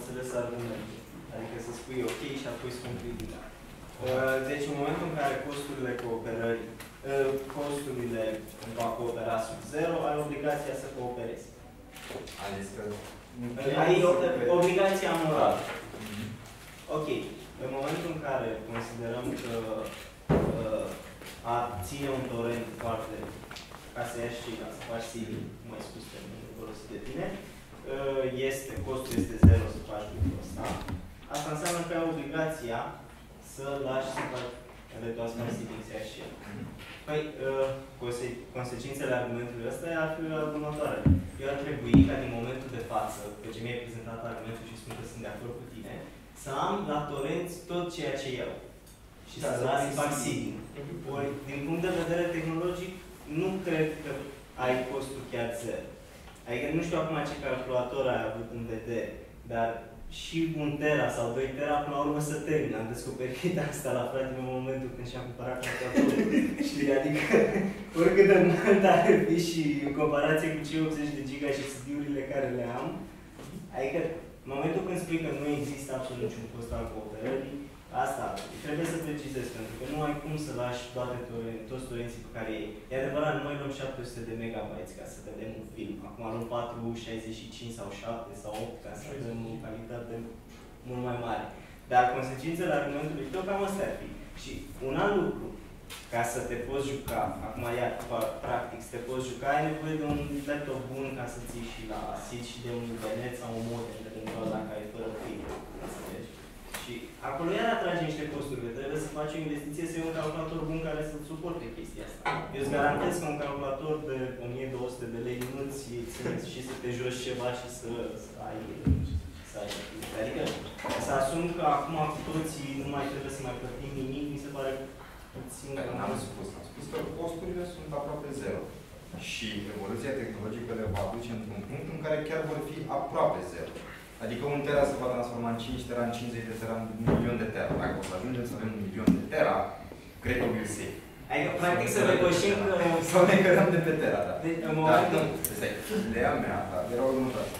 înțeles argumentul. Adică să spui ok și apoi să conclui. Deci în momentul în care costurile cooperării, costurile pentru a coopera sunt 0, ai obligația să cooperezi. Adică ai obligația morală. Ok. În momentul în care considerăm că a ține un torent foarte ca să ieși și ca să faci civil, cum ai spus termenul folosit de tine, costul este 0 să faci lucrul ăsta. Asta înseamnă că ai obligația să lași să faci eventual să faci civil să ieși și el. Păi, consecințele argumentului ăsta ar fi următoarele. Eu ar trebui ca din momentul de față, pe ce mi-ai prezentat argumentul și spun că sunt de acord cu tine, să am la torenți tot ceea ce iau. Și să las să fac civil. Ori, din punct de vedere tehnologic, nu cred că ai costul chiar 0. Adică nu știu acum ce calculator ai avut în vedere, dar și 1 tera sau 2 tera, până la urmă să termin. Am descoperit asta la fratele în momentul când și-am cumpărat calculatorul. Știi? Adică, oricât de mult ar fi și în comparație cu cei 80 de giga și CD-urile care le am, adică, în momentul când spui că nu există absolut niciun cost al cooperării, asta trebuie să precizezi, pentru că nu ai cum să lași toți torenții pe care ei. E adevărat, noi luăm 700 de megabytes ca să vedem un film. Acum luăm 465 sau 7 sau 8 ca să vedem o calitate mult mai mare. Dar consecințele argumentului tău cam astea ar fi. Și un alt lucru, ca să te poți juca, acum iar practic să te poți juca, ai nevoie de un laptop bun ca să ții și la sit și de un internet sau un modem, eventual dacă ai fără fibră. Și acolo iar atrage niște costuri, că trebuie să faci o investiție să iei un calculator bun care să-ți suporte chestia asta. Eu îți garantez că un calculator de 1200 de lei nu-ți ține și să te joci ceva și să ai. Adică să asum că acum cu toții nu mai trebuie să mai plătim nimic, mi se pare puțin. N-am spus. Am spus că costurile sunt aproape 0. Și evoluția tehnologică le va aduce într-un punct în care chiar vor fi aproape 0. Adică 1 tera se va transforma în 5 tera, în 50 de tera, în 1 milion de tera. Dacă o să ajungem să avem 1 milion de tera, cred că will see. Adică, practic, să depășim că... Sau ne cărăm de pe tera, da. Dar, ideea mea, era următoare.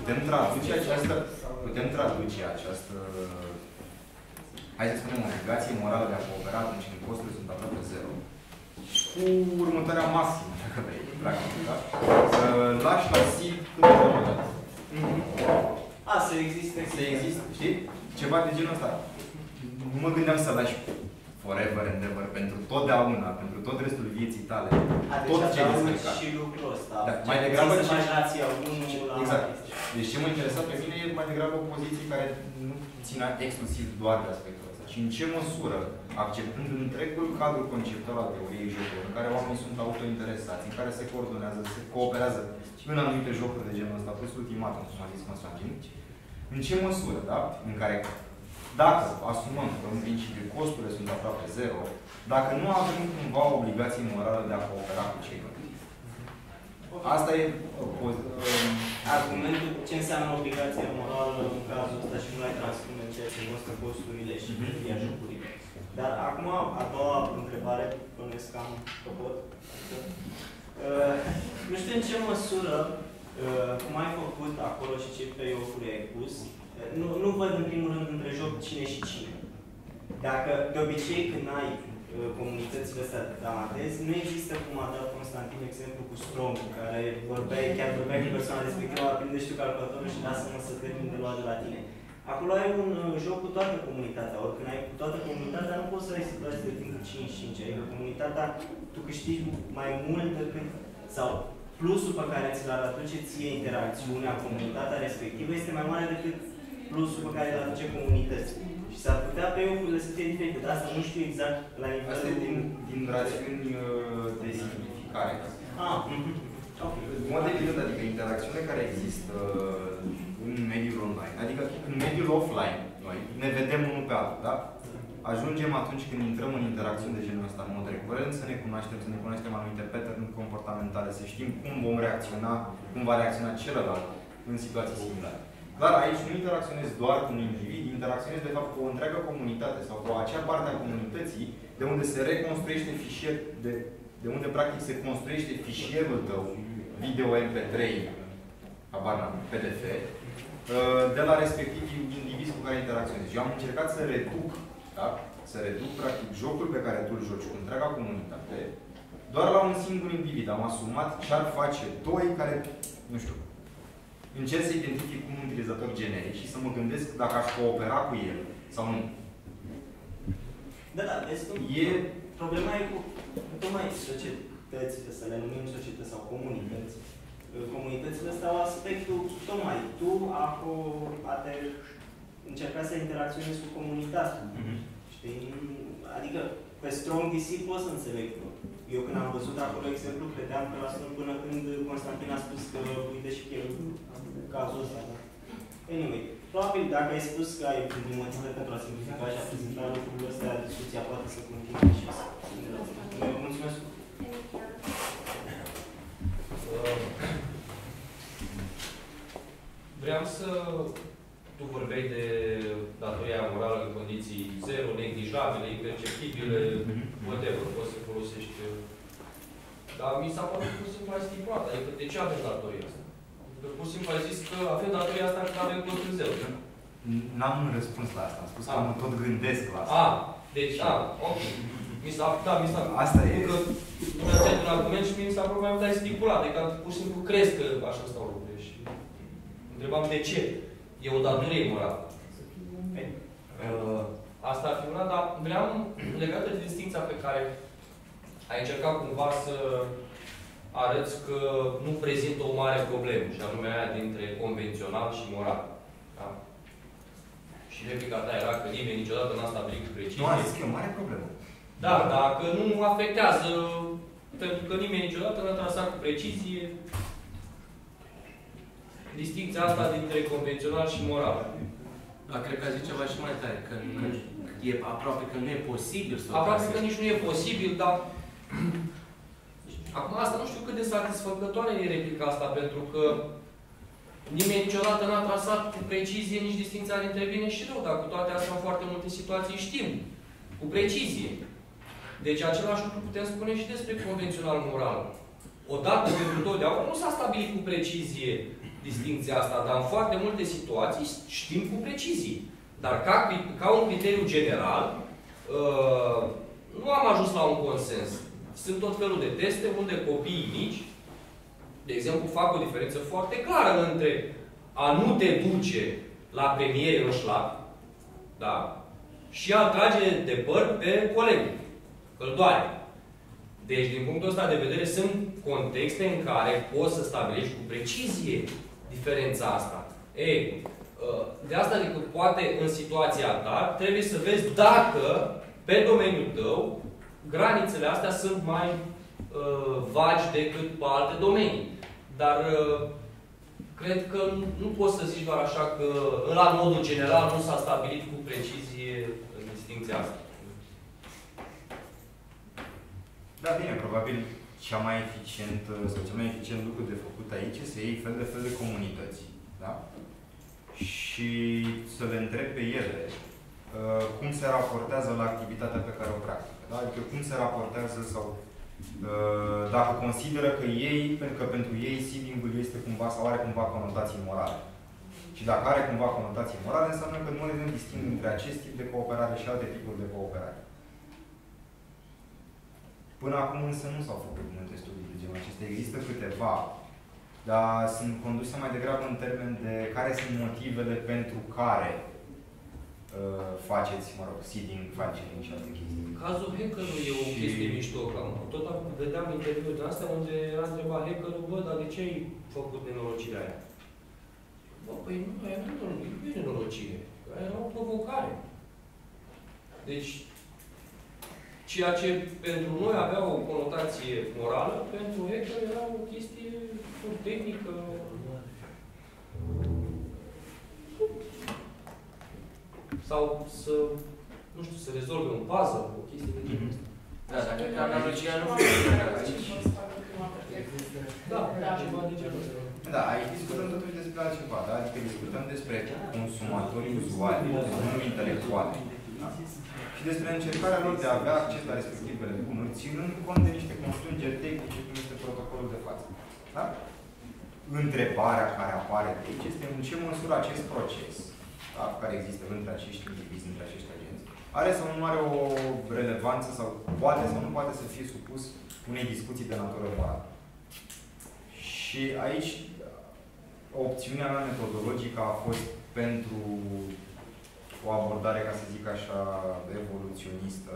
Putem traduce această, hai să spunem, obligație morală de a coopera atunci când costurile sunt aproape 0. Cu următoarea maximă, dacă vrei, practic, da? Să lași la SID cât de mult. să existe. Să existe, știi? Ceva de genul ăsta. Nu mă gândeam să lași forever and ever, pentru totdeauna, pentru tot restul vieții tale. Tot ce descărcat. Și lucrul ăsta. Da, mai degrabă să faci rația unul la exact. Deci ce mă interesa pe mine e mai degrabă o poziție care nu ținea exclusiv doar de aspectul ăsta. Și în ce măsură, acceptând întregul cadru conceptual al teoriei jocurilor, în care oamenii sunt autointeresați, în care se coordonează, se cooperează în anumite jocuri de genul ăsta, plus ultimatum, cum a zis Constantin, în ce măsură, da? În care, dacă asumăm că în principiu costurile sunt aproape 0, dacă nu avem cumva o obligație morală de a coopera cu ceilalți. Asta e argumentul ce înseamnă obligația morală în cazul ăsta și nu l-ai transpune în ceea ce costă costurile și via jocurile. Dar acum, a doua întrebare, bănuiesc că am pot. Nu știu în ce măsură, cum ai făcut acolo și ce play-off-uri ai pus, nu văd în primul rând între joc cine și cine. Dacă de obicei când ai comunitățile astea de amatezi, nu există cum a dat Constantin exemplu cu Strong, care chiar vorbea cu persoana respectivă, aprinde și tu calculatorul și lasă-mă să termin de luat de la tine. Acolo ai un joc cu toată comunitatea, ori când ai cu toată comunitatea, nu poți să ai situații de timp 5-5, adică comunitatea, tu câștigi mai mult decât, sau plusul pe care ți l-ar aduce ție interacțiunea, comunitatea respectivă, este mai mare decât plusul pe care îl aduce comunității. Și s-ar putea pe urile să fie diferite, dar asta nu știu exact la nivel. Asta e din rațiuni de simplificare. Ok. În mod evident, adică interacțiunea care există în mediul online, adică în mediul offline, noi ne vedem unul pe altul, da? Ajungem atunci când intrăm în interacțiuni de genul ăsta în mod recurent, să ne cunoaștem anumite pattern comportamentale, să știm cum vom reacționa, cum va reacționa celălalt în situații similare. Dar aici nu interacționezi doar cu un individ, interacționezi de fapt cu o întreagă comunitate sau cu acea parte a comunității de unde se reconstruiește fișier, de unde practic se construiește fișierul tău video MP3, PDF, de la respectivii indivizi cu care interacționezi. Eu am încercat să reduc, da? Să reduc, practic, jocul pe care tu îl joci cu întreaga comunitate, doar la un singur individ. Am asumat ce ar face doi care, nu știu, încerc să identific un utilizator generic și să mă gândesc dacă aș coopera cu el sau nu. Da, vezi cum? Problema e cu tocmai societățile, să le numim societăți sau comunități. Comunitățile astea au aspectul, tocmai tu a te încerca să interacționezi cu comunitatea. Știi? Adică, pe Strong DC pot să înțeleg. Eu când am văzut acolo exemplu, credeam că la Strong până când Constantin a spus că uite și el cazul ăsta. Da? Anyway, probabil dacă ai spus că ai motive pentru a simplifica și a prezenta lucrurile astea, discuția poate să continue și să... Mulțumesc! Vreau să... Tu vorbeai de datoria morală în condiții zero, neglijabile, imperceptibile, whatever, poți să folosești. Dar mi s-a părut pur și simplu ai stipulat. Adică de ce avem datoria asta? Că pur și simplu ai zis că avem datoria asta că avem costul zero. N-am răspuns la asta. Am spus că mă tot gândesc la asta. Deci, ok. Mi s-a asta e. Că mi-a un argument și mi s-a părut mai mult ai stipulat. Adică pur și simplu crezi că așa stau lucrurile. Și întrebam de ce. E o datorie morală. Asta ar fi una, dar vreau, legată de distinția pe care ai încercat cumva să arăți că nu prezintă o mare problemă, și anume aia dintre convențional și moral. Da? Și replica ta era că nimeni niciodată n-a stabilit cu precizie. Nu, a zis că e o mare problemă. Da, dacă nu afectează, pentru că nimeni niciodată n-a trasat cu precizie distinția asta dintre convențional și moral. Dar cred că a zis ceva și mai tare, că e aproape că nu e posibil să... Aproape că nici nu e posibil, dar... Acum asta nu știu cât de satisfăcătoare e replica asta, pentru că nimeni niciodată n-a trasat cu precizie nici distinția dintre bine și rău, dar cu toate astea în foarte multe situații știm, cu precizie. Deci același lucru putem spune și despre convențional moral. Odată pentru totdeauna nu s-a stabilit cu precizie distinția asta, dar în foarte multe situații știm cu precizie. Dar ca un criteriu general, nu am ajuns la un consens. Sunt tot felul de teste unde copiii mici, de exemplu, fac o diferență foarte clară între a nu te duce la premiere în șlap, da? Și a trage de păr pe coleg, că îl doare. Deci, din punctul ăsta de vedere, sunt contexte în care poți să stabilești cu precizie diferența asta. Ei, de asta zic că poate în situația ta trebuie să vezi dacă pe domeniul tău granițele astea sunt mai vagi decât pe alte domenii. Dar cred că nu poți să zici doar așa că la modul general nu s-a stabilit cu precizie distinția asta. Da, bine, probabil cea mai eficient sau cel mai eficient lucru de făcut aici este să iei fel de comunități, da? Și să le întrebi pe ele cum se raportează la activitatea pe care o practică, da? Adică cum se raportează sau dacă consideră că ei, pentru că pentru ei seeding-ul este cumva sau are cumva conotații morale. Și dacă are cumva conotații morale, înseamnă că nu le disting între acest tip de cooperare și alte tipuri de cooperare. Până acum însă nu s-au făcut multe studii de genul acesta. Există câteva, dar sunt conduse mai degrabă în termen de care sunt motivele pentru care faceți, mă rog, seeding, fine-tuning și alte chestii. Cazul hackerului e o chestie mișto. Tot acum vedeam interviuri de astea unde a întrebat hackerul, bă, dar de ce ai făcut nenorocirea aia? Bă, păi nu, aia nu e nenorocire. Aia era o provocare. Deci, ceea ce pentru noi avea o conotație morală, pentru hacker era o chestie tehnică. Sau să, nu știu, să rezolve un puzzle, o chestie de genul ăsta. Da, dar cred că analogia nu funcționează aici. Da, ceva de genul ăsta. Da, aici discutăm totuși despre altceva, da? Adică discutăm despre consumatorii uzuali, nu intelectuali. Da? Și despre încercarea lor de a avea acces la respectivele bunuri, ținând cont de niște constrângeri tehnice, cum este protocolul de față. Da? întrebarea care apare de aici este în ce măsură acest proces, da, care există între acești indivizi, între acești agenți, are sau nu are o relevanță sau poate sau nu poate să fie supus unei discuții de natură morală. Și aici opțiunea mea metodologică a fost pentru o abordare, ca să zic așa, evoluționistă.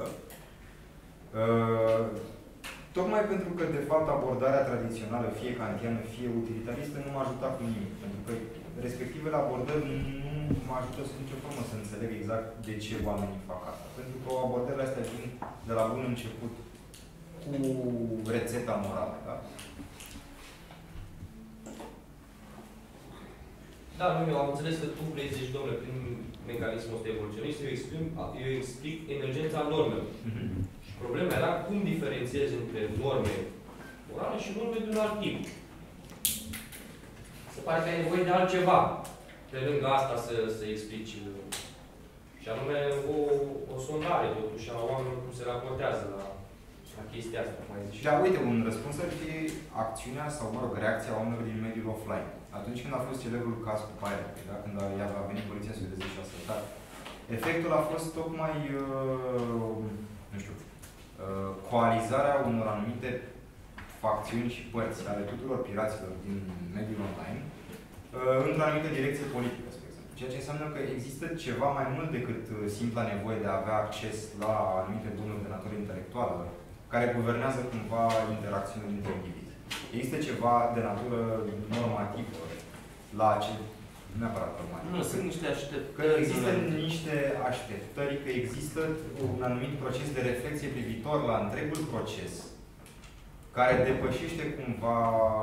Tocmai pentru că, de fapt, abordarea tradițională, fie kantiană, fie utilitaristă, nu m-a ajutat cu nimic. Pentru că respectivele abordări nu mă ajută sub nicio formă să înțeleg exact de ce oamenii fac asta. Pentru că abordările astea vin de la bun început cu rețeta morală, da? Da, eu am înțeles că tu vrei să zici, domnule, prin mecanismul ăsta evoluționist, eu explic emergența normelor. Și problema era cum diferențiezi între norme morale și norme de un alt tip. Se pare că ai nevoie de altceva, pe lângă asta să explici. Și anume o sondare, totuși, a oamenilor cum se raportează la chestia asta, mai zici. Da, uite, un răspuns ar fi acțiunea sau, mă rog, reacția oamenilor din mediul offline. Atunci când a fost celebrul caz cu Pirate, da? Când a venit poliția suedeză și a ascultat, efectul a fost tocmai, nu știu, coalizarea unor anumite facțiuni și părți ale tuturor piraților din mediul online într-o anumită direcție politică, spre exemplu. Ceea ce înseamnă că există ceva mai mult decât simpla nevoie de a avea acces la anumite bunuri de natură intelectuală care guvernează cumva interacțiunile dintre indivizi. Există ceva de natură normativă la acel... neapărat normativ. Nu, sunt niște așteptări. Că există niște așteptări, că există un anumit proces de reflexie privitor la întregul proces care depășește cumva,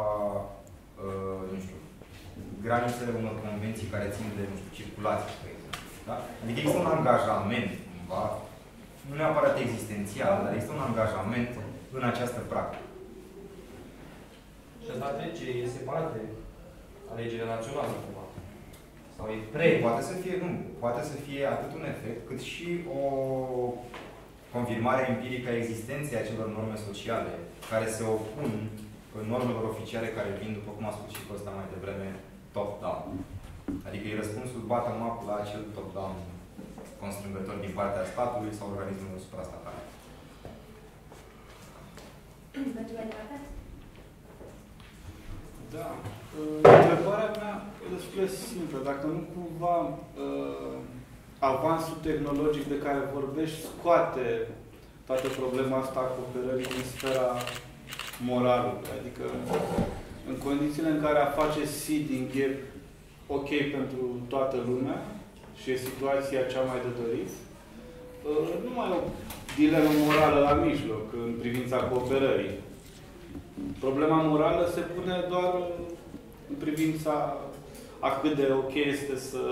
nu știu, granițele unor convenții care țin de, nu știu, circulație, spre exemplu. Da? Adică există un angajament, cumva, nu neapărat existențial, dar există un angajament în această practică. Și asta trece, e separat de alegerea națională, cumva. Sau e Poate să fie, nu, poate să fie atât un efect, cât și o confirmare empirică a existenței acelor norme sociale care se opun normelor oficiale care vin, după cum a spus și Costa mai devreme, top-down. Adică e răspunsul bottom-up la acel top-down constrângător din partea statului sau organismelor suprastatale. Da. Întrebarea mea e destul de simplă. Dacă nu cumva avansul tehnologic de care vorbești scoate toată problema asta a cooperării din sfera morală. Adică în condițiile în care a face seeding e ok pentru toată lumea și e situația cea mai de dorit, nu mai e o dilemă morală la mijloc în privința cooperării. Problema morală se pune doar în privința a cât de ok este să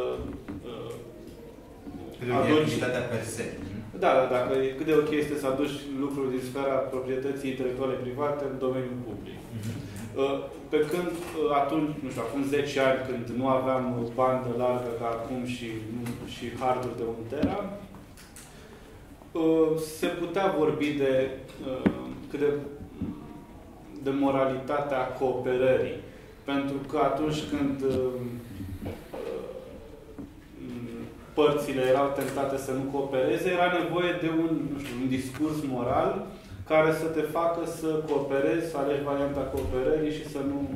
aduci per se. Da, dacă cât de ok este să aduci lucruri din sfera proprietății intelectuale private în domeniul public. Pe când atunci, nu știu, acum 10 ani, când nu aveam bandă largă ca acum și harduri de 1 tera, se putea vorbi de cât de moralitatea cooperării. Pentru că atunci când părțile erau tentate să nu coopereze, era nevoie de un discurs moral care să te facă să cooperezi, să alegi varianta cooperării și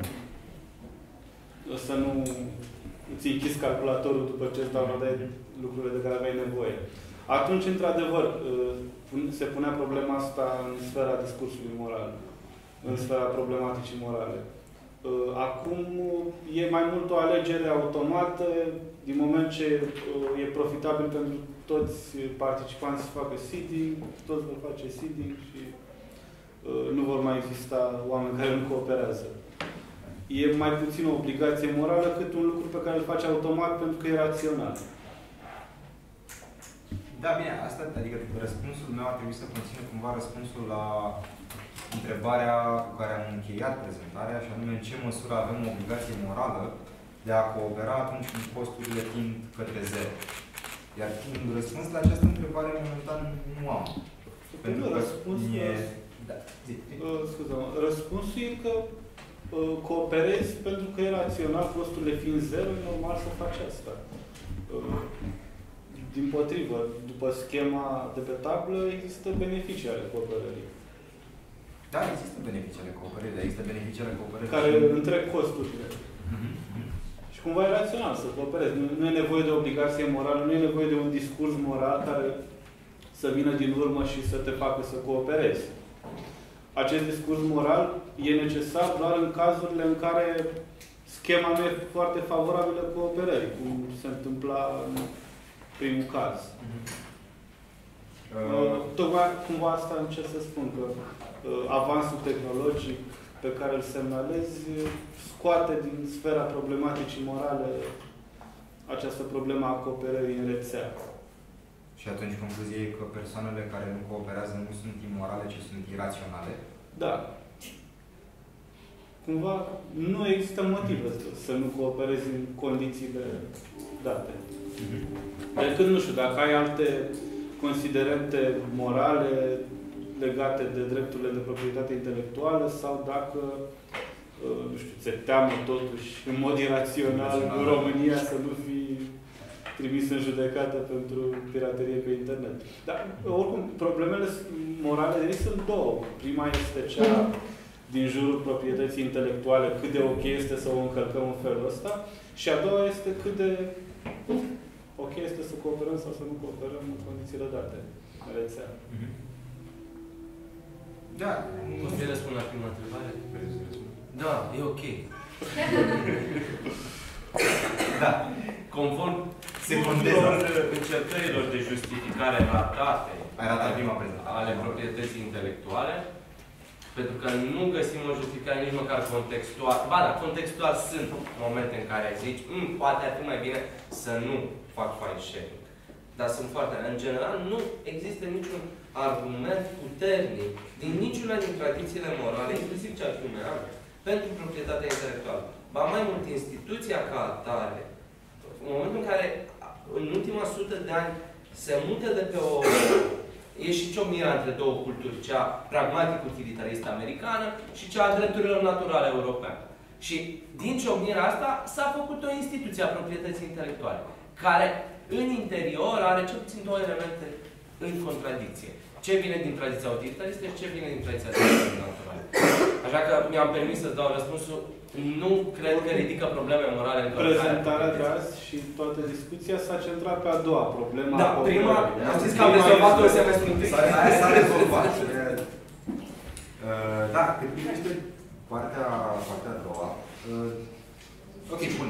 să nu îți închizi calculatorul după ce îți downloadai lucrurile de care aveai nevoie. Atunci, într-adevăr, se punea problema asta în sfera discursului moral, în sfera problematicii morale. Acum e mai mult o alegere automată, din moment ce e profitabil pentru toți participanții să facă seeding, toți vor face seeding și nu vor mai exista oameni care nu cooperează. E mai puțin o obligație morală cât un lucru pe care îl faci automat pentru că e rațional. Da, bine, asta, adică răspunsul meu ar trebui să conțină cumva răspunsul la întrebarea cu care am încheiat prezentarea, și anume în ce măsură avem o obligație morală de a coopera atunci când costurile tind către zero. Iar un răspuns la această întrebare momentan nu am. Pentru că răspunsul e că cooperezi pentru că e rațional, costurile fiind zero, e normal să faci asta. Dimpotrivă, după schema de pe tablă, există beneficii ale cooperării. Da, există beneficii ale cooperării, dar există beneficii ale cooperării care întreg costurile. Și cumva e rațional să cooperezi. Nu e nevoie de obligație morală, nu e nevoie de un discurs moral care să vină din urmă și să te facă să cooperezi. Acest discurs moral e necesar doar în cazurile în care schema nu e foarte favorabilă cooperării, cum se întâmpla în primul caz. Tocmai cumva asta încerc să spun, că avansul tehnologic pe care îl semnalezi scoate din sfera problematicii morale această problemă a cooperării în rețea. Și atunci concluzia e că persoanele care nu cooperează nu sunt imorale, ci sunt iraționale? Da. Cumva nu există motive să nu cooperezi în condițiile date. Decât, nu știu, dacă ai alte considerente morale legate de drepturile de proprietate intelectuală sau dacă, nu știu, ți-e teamă totuși în mod irațional în România să nu fii trimis în judecată pentru piraterie pe internet. Dar, oricum, problemele morale de sunt două. Prima este cea din jurul proprietății intelectuale, cât de ok este să o încălcăm în felul ăsta, și a doua este cât de ok este să cooperăm sau să nu cooperăm în condițiile date în rețea. Da. Poți să răspund la prima întrebare? Da, e ok. Da. Conform tuturor încercărilor de justificare ratate ale proprietății intelectuale, pentru că nu găsim o justificare nici măcar contextual. Ba da, contextual sunt momente în care zici, poate ar fi mai bine să nu fac file sharing. Dar sunt foarte... În general, nu există niciun argument puternic din niciuna din tradițiile morale, inclusiv cea humeană, pentru proprietatea intelectuală. Ba mai mult, instituția ca atare, în momentul în care, în ultima 100 de ani, se mută de pe o... E și ciocnirea între două culturi, cea pragmatic-utilitaristă americană și cea a drepturilor naturale europeană. Și din ciocnirea asta s-a făcut o instituție a proprietății intelectuale, care în interior are cel puțin două elemente în contradicție. Ce vine din tradiția utilitaristă și ce vine din tradiția drepturilor naturale. Așa că mi-am permis să-ți dau răspunsul. Nu cred că ridică probleme morale în prezentarea de azi și toată discuția s-a centrat pe a doua problemă. Da, prima, am zis că am rezolvat-o semestrul întâi. S-a rezolvat. Da, cât privește partea a doua. Ok, bun.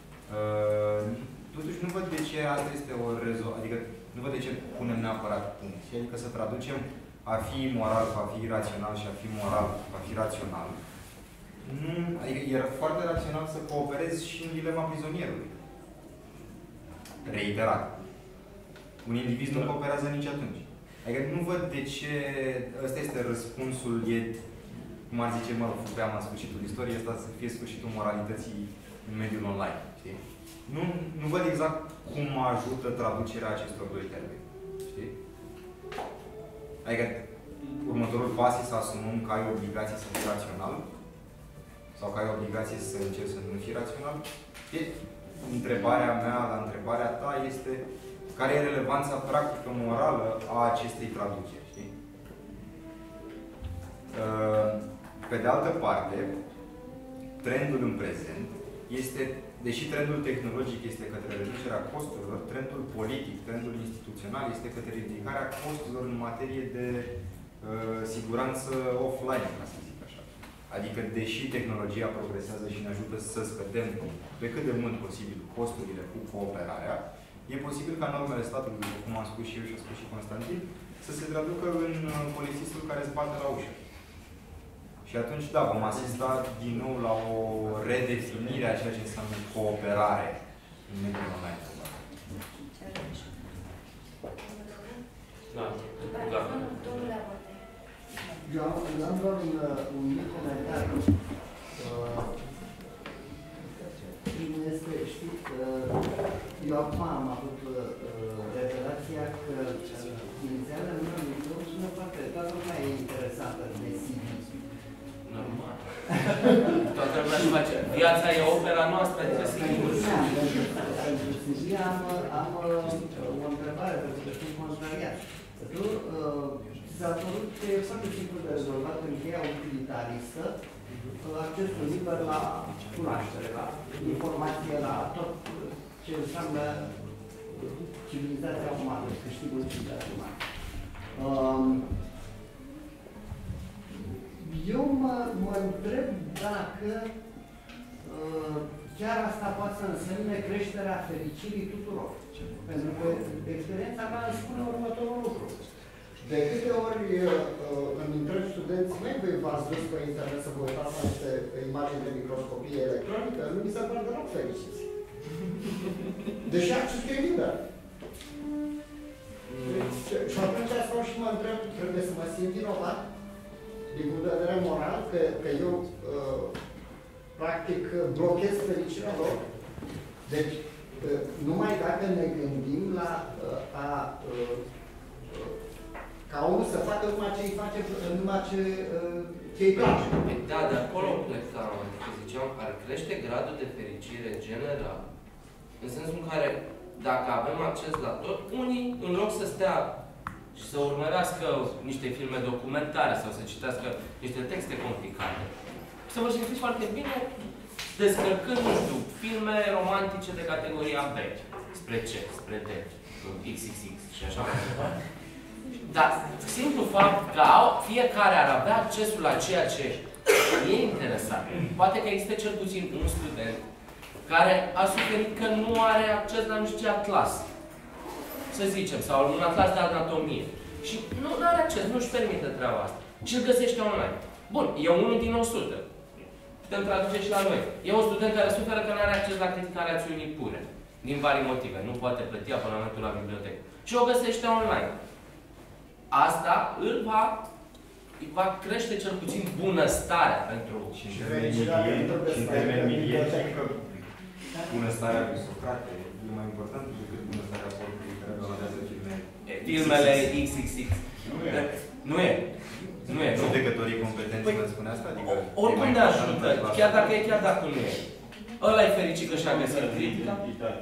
Totuși nu văd de ce asta este o rezolvare. Adică nu văd de ce punem neapărat punct. Adică să traducem a fi moral, a fi rațional și a fi moral, a fi rațional. Adică e foarte rațional să cooperezi și în dilema prizonierului. Reiterat. Un individ nu cooperează nici atunci. Adică nu văd de ce... Ăsta este răspunsul, cum ar zice, Fukuyama în sfârșitul istoriei, ăsta să fie sfârșitul moralității în mediul online. Știi? Nu văd exact cum ajută traducerea acestor doi termeni. Știi? Adică următorul pas e să asumăm că ai obligație să fii rațional sau că ai obligație să încerci să nu fii rațional. Întrebarea mea la întrebarea ta este care e relevanța practică morală a acestei traduceri. Știi? Pe de altă parte, trendul în prezent este, deși trendul tehnologic este către reducerea costurilor, trendul politic, trendul instituțional este către ridicarea costurilor în materie de siguranță offline, ca să zic așa. Adică, deși tehnologia progresează și ne ajută să scădem pe cât de mult posibil costurile cu cooperarea, e posibil ca normele statului, cum am spus și eu și a spus și Constantin, să se traducă în polițistul care îți bate la ușă. Și atunci, da, vom asista din nou la o redefinire a ceea ce înseamnă cooperare în mediul online. Da. Eu am doar un mic comentariu. Știți, eu acum am avut revelația că inițialea numelui tău sună foarte, toată lumea e interesată de CV. Normal. toată lumea își face. Viața e opera noastră, trebuie să Pentru Silvia am o întrebare, pentru că sunt contrariat. Tu s-a părut că e foarte simplu de rezolvat în cheia utilitaristă accesul liber la cunoaștere, la informație, la tot ce înseamnă civilizația umană, câștigul civilizației umane. Eu mă întreb dacă chiar asta poate să însemne creșterea fericirii tuturor. Pentru că experiența mea îmi spune următorul lucru. De câte ori îmi întreb studenții mei, voi v-ați dus pe internet să vă uitați la niște imagini de microscopie electronică, nu mi se pare deloc fericiți. Deși accesul e liber. Și atunci stau și mă întreb, trebuie să mă simt vinovat din punct de vedere moral, că eu practic blochez fericirea lor. Deci, numai dacă ne gândim la ca omul să facă numai ce îi face, numai ce îi place. Da, de acolo plecam, că ziceam, ar crește gradul de fericire general, în sensul în care, dacă avem acces la tot, unii, în loc să stea și să urmărească niște filme documentare sau să citească niște texte complicate, să vă simțiți foarte bine descărcând, nu știu, filme romantice de categoria B, spre C, spre D, XXX și așa mai departe. Dar simplu fapt că fiecare ar avea accesul la ceea ce e interesat. Poate că există cel puțin un student care a suferit că nu are acces la nu știu ce atlas, să zicem, sau un atlas de anatomie. Și nu are acces, nu-și permite treaba asta. Și îl găsește online. Bun, e unul din 100. Putem traduce și la noi. E un student care suferă că nu are acces la critica rațiunii pure. Din vari motive. Nu poate plăti abonamentul la bibliotecă. Și o găsește online. Asta îl va crește cel puțin bunăstarea pentru... Și în termeni mediatici, că bunăstarea lui Socrate e mai importantă decât bunăstarea portului care valorează filmele XXX. Nu e. Nu e. Judecătorii competenți vă spune asta? Adică oricum ne ajută, chiar dacă nu e. Ăla e fericit că și-a găsit critica.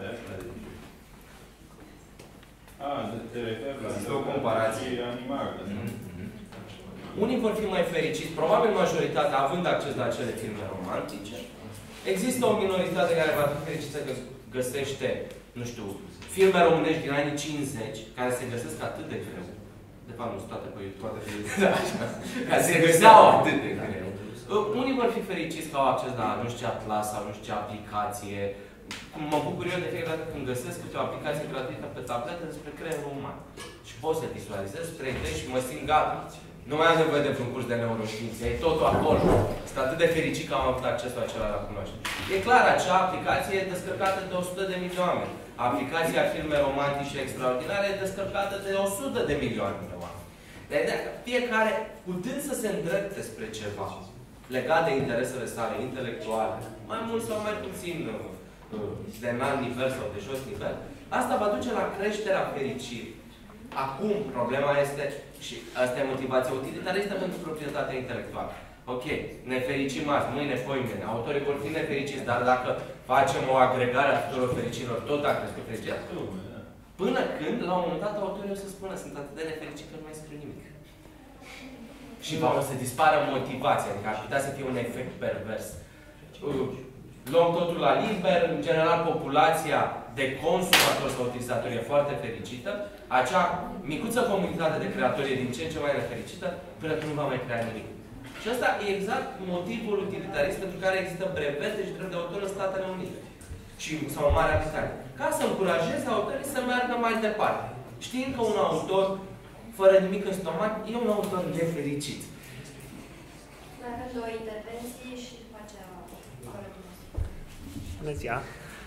Te referi la o comparație animală. Unii vor fi mai fericiți, probabil majoritatea, având acces la acele filme romantice. Există o minoritate care va fi fericită că găsește, nu știu, filme românești din anii 50, care se găsesc atât de greu. De fapt, nu sunt toate pe YouTube. Care se găseau atât de greu. Unii vor fi fericiți că au acces la nu știu ce atlas sau nu știu ce aplicație. Mă bucur eu de fiecare dată când găsesc câte o aplicație gratuită pe tabletă despre creierul uman. Și pot să vizualizez 3D și mă simt gata. Nu mai am nevoie de vreun curs de neuroștiințe, e totul acolo. Sunt atât de fericit că am avut accesul acela la cunoaștere. E clar, acea aplicație e descărcată de 100.000 de oameni. Aplicația filme romantice extraordinare e descărcată de 100 de milioane de oameni. Deci, fiecare, putând să se îndrepte spre ceva legat de interesele sale intelectuale, mai mult sau mai puțin de înalt nivel sau de jos nivel, asta va duce la creșterea fericirii. Acum, problema este, și asta e motivația utilitaristă pentru proprietatea intelectuală. Ok, ne fericim azi, mâine, poimâine, autorii vor fi nefericiți, dar dacă facem o agregare a tuturor fericirilor, tot a crescut fericirea. Până când, la un moment dat, autorii o să spună, sunt atât de nefericiți că nu mai scriu nimic. Și va o să dispară motivația, adică ar putea să fie un efect pervers. Luăm totul la liber, în general populația de consumatori sau utilizatori e foarte fericită, acea micuță comunitate de creatori e din ce în ce mai nefericită, până când nu va mai crea nimic. Și ăsta e exact motivul utilitarist pentru care există brevete și drept de autor în Statele Unite. Sau în Marea Britanie. Ca să încurajeze autorii să meargă mai departe. Știind că un autor fără nimic în stomac e un autor nefericit. Mai avem două intervenții și după aceea colegul nostru. Bună ziua!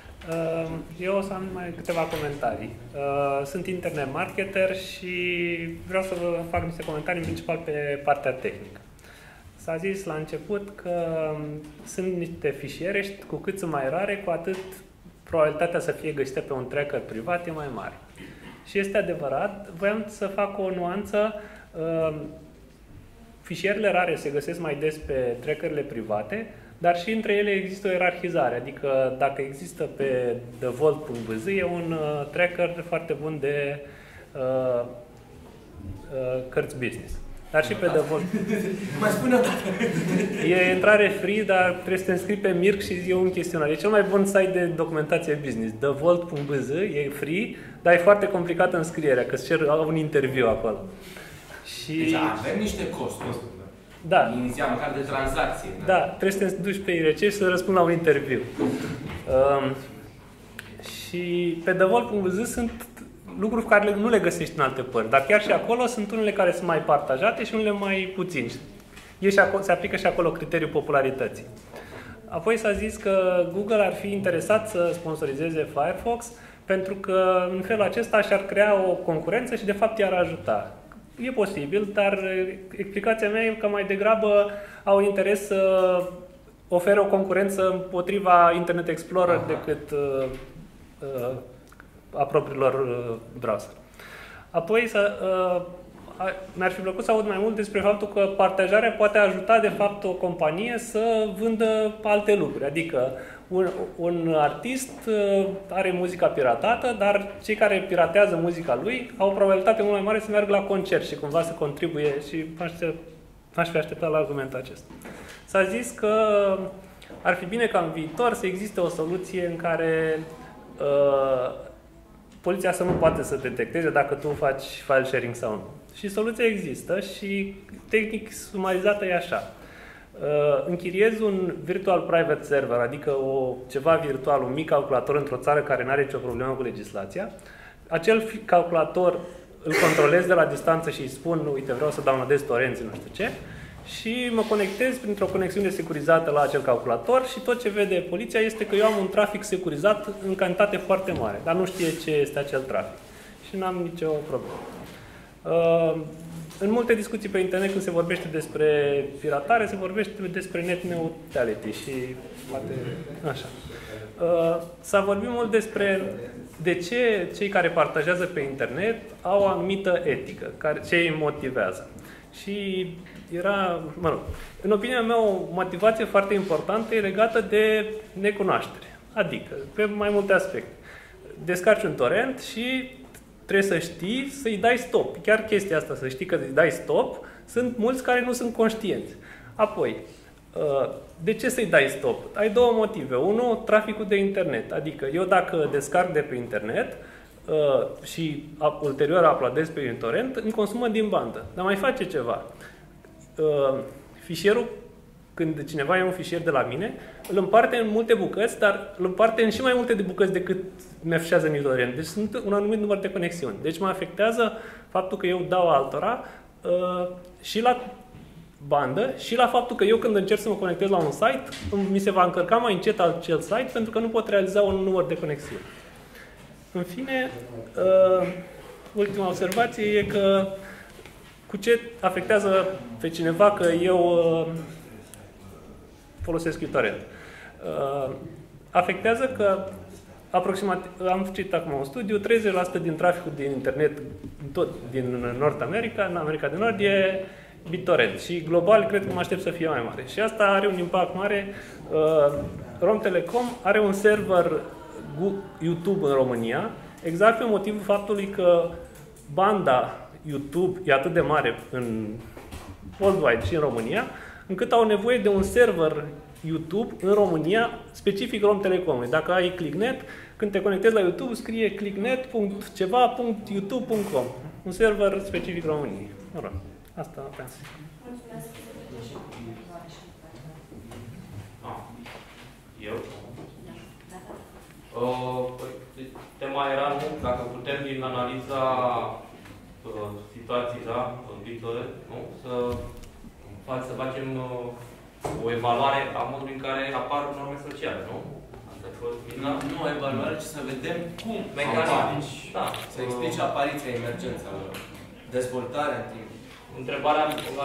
Eu o să am mai câteva comentarii. Sunt internet marketer și vreau să vă fac niște comentarii în principal pe partea tehnică. S-a zis la început că sunt niște fișiere și cu cât sunt mai rare, cu atât probabilitatea să fie găsite pe un tracker privat e mai mare. Și este adevărat. Voiam să fac o nuanță. fișierele rare se găsesc mai des pe trackerele private, dar și între ele există o ierarhizare, adică dacă există pe default.bz e un tracker foarte bun de cărți business. Dar și pe default. Mai spune o dată. E intrare free, dar trebuie să te înscrii pe Mirc și e un chestionar. E cel mai bun site de documentație business. Default.bz e free, dar e foarte complicată înscrierea, că îți cer un interviu acolo. Și... Deci avem niște costuri. Da. Inițial, măcar de tranzacție. Da, trebuie să te duci pe IRC și să răspunzi la un interviu. Și pe default.bz sunt lucruri care nu le găsești în alte părți, dar chiar și acolo sunt unele care sunt mai partajate și unele mai puțini. Se aplică și acolo criteriul popularității. Apoi s-a zis că Google ar fi interesat să sponsorizeze Firefox pentru că în felul acesta și-ar crea o concurență și de fapt i-ar ajuta. E posibil, dar explicația mea e că mai degrabă au interes să ofere o concurență împotriva Internet Explorer decât a propriilor browser. Apoi mi-ar fi plăcut să aud mai mult despre faptul că partajarea poate ajuta de fapt o companie să vândă alte lucruri. Adică un artist are muzica piratată, dar cei care piratează muzica lui au o probabilitate mult mai mare să meargă la concert și cumva să contribuie și m-aș fi așteptat la argumentul acesta. S-a zis că ar fi bine ca în viitor să existe o soluție în care poliția să nu poate să detecteze dacă tu faci file sharing sau nu. Și soluția există și tehnic sumarizată e așa. Închiriezi un virtual private server, adică ceva virtual, un mic calculator într-o țară care nu are nicio problemă cu legislația. Acel calculator îl controlez de la distanță și îi spun, uite, vreau să downloadez torenți, nu știu ce, și mă conectez printr-o conexiune securizată la acel calculator și tot ce vede poliția este că eu am un trafic securizat în cantitate foarte mare, dar nu știe ce este acel trafic. Și n-am nicio problemă. În multe discuții pe internet, când se vorbește despre piratare, se vorbește despre net neutrality și poate așa. S-a vorbit mult despre de ce cei care partajează pe internet au o anumită etică, ce îi motivează. Și era, în opinia mea, o motivație foarte importantă e legată de necunoaștere. Adică, pe mai multe aspecte. Descarci un torrent și trebuie să știi să-i dai stop. Chiar chestia asta, să știi că îi dai stop, sunt mulți care nu sunt conștienți. Apoi, de ce să-i dai stop? Ai două motive. Unul, traficul de internet. Adică eu dacă descarc de pe internet și ulterior uploadez pe un torrent, îmi consumă din bandă. Dar mai face ceva. Fișierul, când cineva ia un fișier de la mine, îl împarte în multe bucăți, dar îl împarte în și mai multe de bucăți decât mi-afișează în torrent. Deci sunt un anumit număr de conexiuni. Deci mă afectează faptul că eu dau altora și la bandă și la faptul că eu când încerc să mă conectez la un site, mi se va încărca mai încet acel site pentru că nu pot realiza un număr de conexiuni. În fine, ultima observație e că cu ce afectează pe cineva că eu folosesc uTorrent? Afectează că aproximativ, am citit acum un studiu, 30% din traficul din internet din Nord America, în America de Nord, e BitTorrent. Și global cred că mă aștept să fie mai mare. Și asta are un impact mare. Romtelecom are un server YouTube în România, exact pe motivul faptului că banda YouTube e atât de mare în worldwide și în România, încât au nevoie de un server YouTube în România, specific Romtelecom. Dacă ai ClickNet, când te conectezi la YouTube, scrie clicknet.ceva.youtube.com. Un server specific României. Asta pensă. Mulțumesc. Eu? Tema era, nu? Dacă putem din analiza situației, da, în viitoare, nu? Să facem o evaluare a modului în care apar norme sociale, nu? Asta a fost nu o evaluare, ci să vedem cum mecanism. Da. Să explici apariția, emergența lor, dezvoltarea în timp. Întrebarea,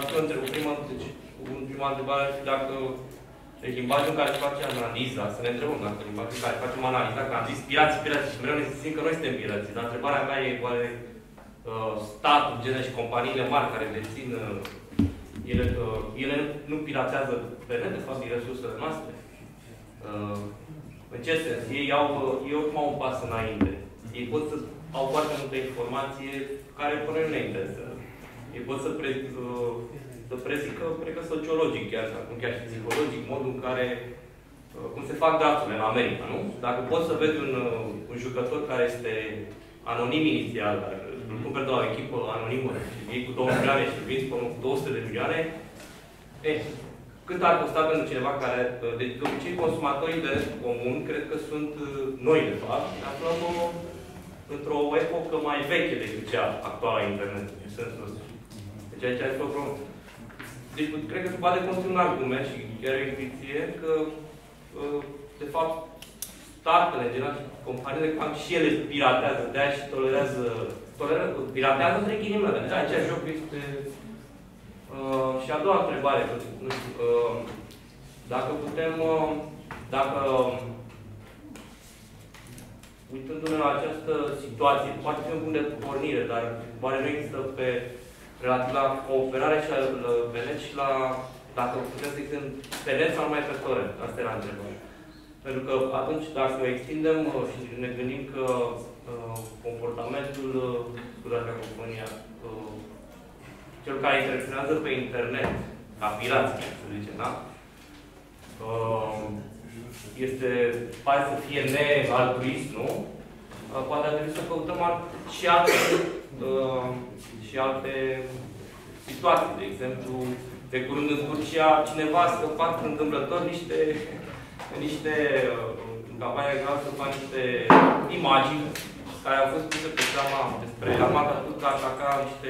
prima întrebare ar fi dacă limbajul în care se face analiza, să ne întrebăm dacă limbajul în care facem analiza, că am zis pirații și mereu ne zicem că noi suntem pirații, dar întrebarea mea e oare statul, genere și companiile mari care dețin ele nu piratează pe net, de fapt, din resursele noastre. În ce sens? Ei oricum au un pas înainte. Ei pot să au foarte multă informație care pe noi nu ne interesează. Ei pot să prezică, cred că sociologic, chiar și psihologic, modul în care, cum se fac drafturile în America, nu? Dacă poți să vezi un jucător care este anonim inițial, dar îl cumperi de la o echipă anonimă și iei cu 2 milioane și vinzi cu 200 de milioane, cât ar costa pentru cineva care... Deci, de obicei, consumatorii de comun cred că sunt noi, de fapt, ne aflăm într-o epocă mai veche decât cea actuală a internetului, în sensul ăsta. Deci aici este o problemă. Deci, cred că se poate construi un argument și chiar o intuiție că, de fapt, statele, în general, companiile, cam și ele piratează, de-aia și piratează între ghilimele. De aceea jocul este... și a doua întrebare, nu știu, dacă putem, uitându-ne la această situație, poate fi un punct de pornire, dar oare nu există relativ la cooperare și la venet și la, dacă putem să extindem pe net sau numai pe torrent? Asta era întrebarea. Pentru că atunci, dacă extindem și ne gândim că comportamentul, scuzați ca compania, cel care interacționează pe internet, ca pirații, să zicem, da? pare să fie nealtruist, nu? Poate ar trebui să căutăm și alte situații. De exemplu, de curând în Turcia, cineva a scăpat întâmplător niște în campania electorală să fac niște imagini care au fost puse pe seama despre armata turcă a ataca niște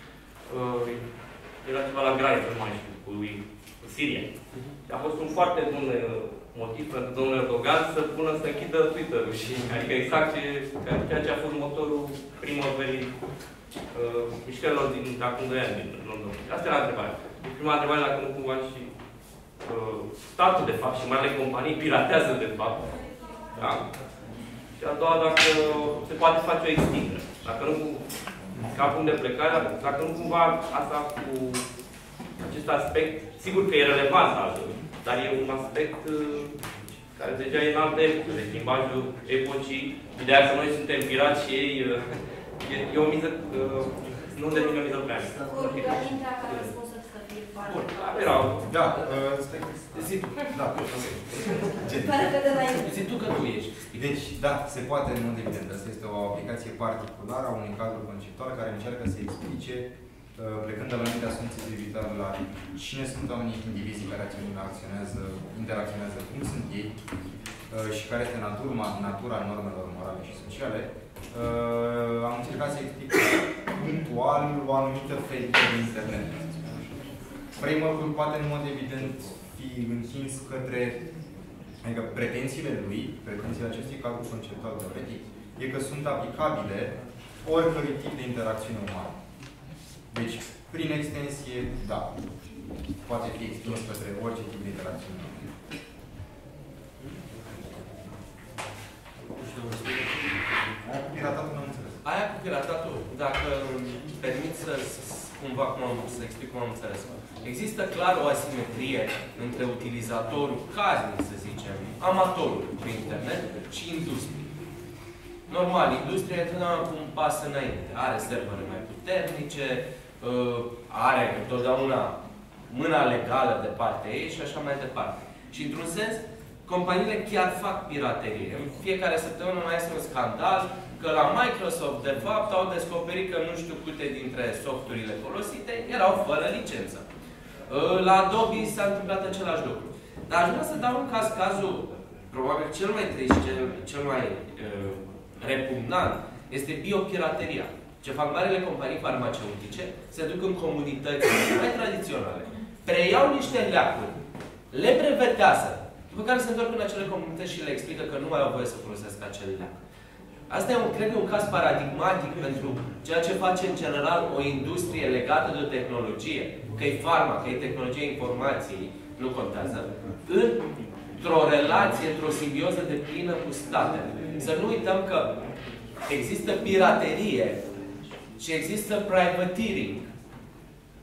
era ceva la Grai, nu mai știu, cu Siria. A fost un foarte bun motiv pentru domnul Erdogan să pună să închidă Twitter-ul și adică exact ceea ce a fost motorul primăverii mișcărilor din acum 2 ani din Londra. Asta era întrebarea. Prima întrebare, dacă nu cumva și statul, de fapt, și marile companii piratează, de fapt. Da? Și a doua, dacă se poate face o extindere. Dacă nu, ca punct de plecare, dacă nu cumva asta cu acest aspect, sigur că e relevant altfel, dar e un aspect care deja e în altă epocă, deci limbajul epocii, ideea că noi suntem pirați și ei, e o miză, nu devine o miză prea mică. Cu rugămintea ca răspunsul să fie foarte... Bun, erau. Da, zi tu. Da, zi tu că tu ești. Deci, da, se poate, în mod evident. Asta este o aplicație particulară a unui cadru conceptual care încearcă să explice, plecând de la anumite asumții privitoare la cine sunt oamenii indivizii care interacționează, cum sunt ei și care este natura normelor morale și sociale, am încercat să explic punctual o anumită ferită de internet. Framework-ul poate, în mod evident, fi închins către, adică pretențiile acestui cadru conceptual teoretic, e că sunt aplicabile oricărui tip de interacțiune umană. Deci, prin extensie, da, poate fi extins către orice tip de interacțiune umană. Aia cu piratatul nu am înțeles. Aia cu piratatul, dacă permit să explic cum am înțeles. Există clar o asimetrie între utilizatorul casnic, să zicem, amatorul pe internet și industrie. Normal, industria e întotdeauna cu un pas înainte. Are servere mai puternice, are întotdeauna mâna legală de partea ei și așa mai departe. Și într-un sens, companiile chiar fac piraterie. În fiecare săptămână mai este un scandal că la Microsoft, de fapt, au descoperit că nu știu câte dintre softurile folosite erau fără licență. La Adobe s-a întâmplat același lucru. Dar aș vrea să dau un cazul probabil cel mai trist, cel mai repugnant, este biopirateria. Ce fac marile companii farmaceutice, se duc în comunități mai tradiționale, preiau niște leacuri, le brevetează, după care se întorc în acele comunități și le explică că nu mai au voie să folosească acel leac. Asta e, cred un caz paradigmatic pentru ceea ce face în general o industrie legată de o tehnologie, că e farma, că e tehnologia informației, nu contează, într-o relație, într-o simbioză de plină cu statele. Să nu uităm că există piraterie și există privateering.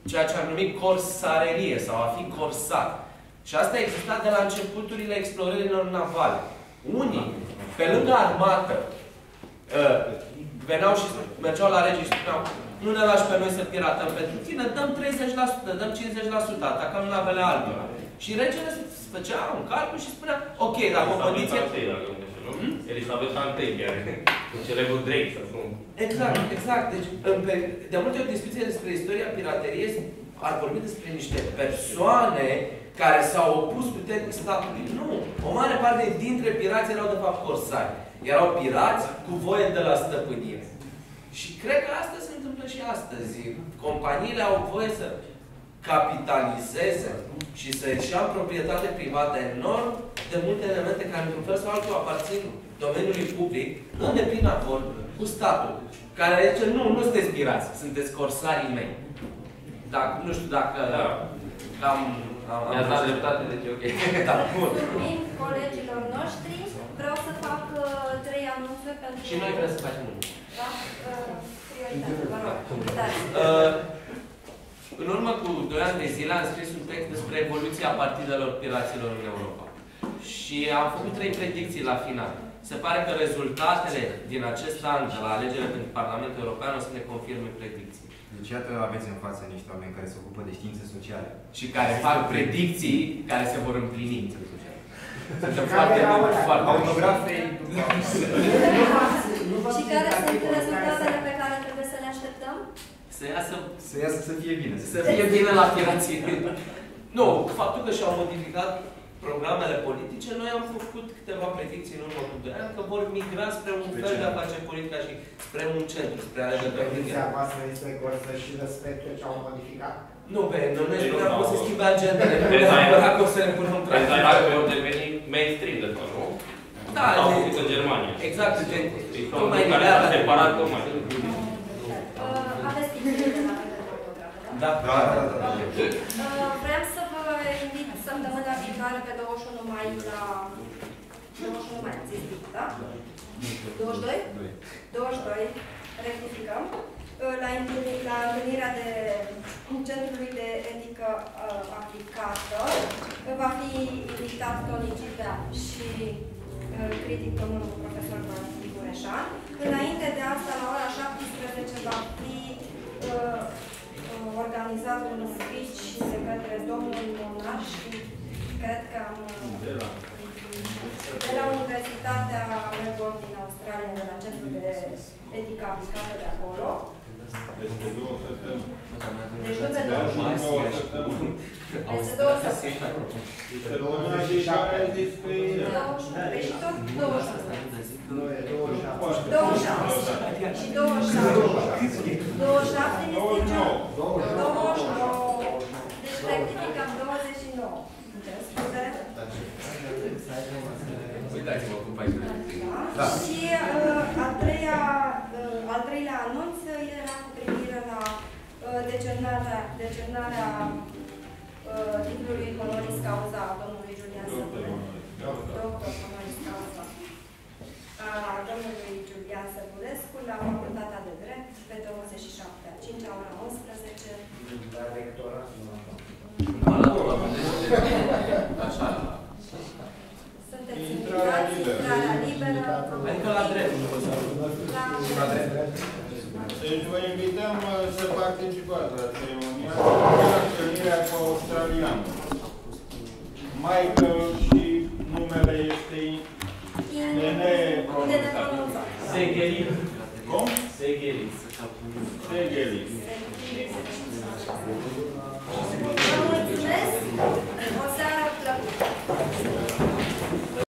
ceea ce am numit corsarerie sau a fi corsat. Și asta a existat de la începuturile explorărilor navale. Unii, pe lângă armată, veneau și mergeau la rege și spuneau: nu ne lași pe noi să piratăm pentru tine, dăm 30%, dăm 50%, atacăm navele altora. Și regele făcea un calcul și spunea: ok, dacă o condiție... Elisabeta I, chiar, cu celebrul Drake, să spun. Exact, exact. Deci, de multe ori discuții despre istoria pirateriei ar vorbi despre niște persoane care s-au opus puternic statului. Nu! O mare parte dintre pirați erau de fapt corsari. Erau pirați cu voie de la stăpânire. Și cred că asta se întâmplă și astăzi. Companiile au voie să capitalizeze și să-și ia în proprietate privată enorm de multe elemente care, într-un fel sau altul, aparțin domeniului public în deplin acord cu statul. Care zice: nu, nu sunteți pirați, sunteți corsarii mei. Dacă, nu știu dacă... Mi-ați dat dreptate, deci ok. Da, bun. Mulțumim colegilor noștri. Vreau să fac 3 anunțuri pentru... Și noi vrem să facem unul. Da? Prioritate, vă rog. În urmă cu 2 ani de zile am scris un text despre evoluția partidelor piraților în Europa. Și am făcut 3 predicții la final. Se pare că rezultatele din acest an de la alegerile pentru Parlamentul European o să ne confirme predicții. Deci iată, aveți în față niște oameni care se ocupă de științe sociale. Și care fac predicții care se vor împlini. Suntem foarte mulți, foarte autografei. Și care sunt rezultatele pe care trebuie să le așteptăm? Să iasă să fie bine. Să fie bine la pirație. Nu, faptul că și-au modificat programele politice, noi am făcut câteva predicții în urmă cu 2 ani că vor migra spre un fel de a face politica și spre un centru, spre alegători. Predicția voastră este că să și respecte ce au modificat? Nu, noi spuneam că o să schimbe agendele. Dacă o să le punem în practică. Dacă vor deveni mainstream de tot, nu? Da, au făcut în Germania. Exact. Tocmai care s-a separat tocmai. Aveți timp de la autografă, da? Da. Vreau să vă invit săptămâna viitoare pe 21 mai la... 21 mai, zis, da? 22? 22, rectificăm. La întâlnirea de Centrului de Etică Aplicată va fi invitat Toni Cipea și critic domnul profesor Valentin Mureșan. Înainte de asta, la ora 17, va fi organizat un speech de către domnul Monar și cred că de la Universitatea Melbourne din Australia, de la Centrul de Etică Aplicată de acolo. Peste 2 săptămâni. Deci nu pe 2 săptămâni. Peste 2 săptămâni. Săptămâna de 7 ani despre... Pe și tot 27. 27. Și 27. 27 este ce? 29. Deci rectificăm 29. Scuze? Uitați-vă cum faci. Da. Și al treilea anunț era cu privire la decernarea titlului honoris causa a domnului Julian Săpulescu. Doctor honoris causa a domnului Julian Săpulescu la Facultatea de Drept pe 27 a 5-a, ora 11. La rectorat. Așa. Sunteți invitați, intrarea liberă. Adică la drept. La drept. Deci vă invităm să participați la ceremonia la întâlnirea cu australianul. Michael și numele este de nepronunțat. Segheli. Cum? Segheli. Segheli.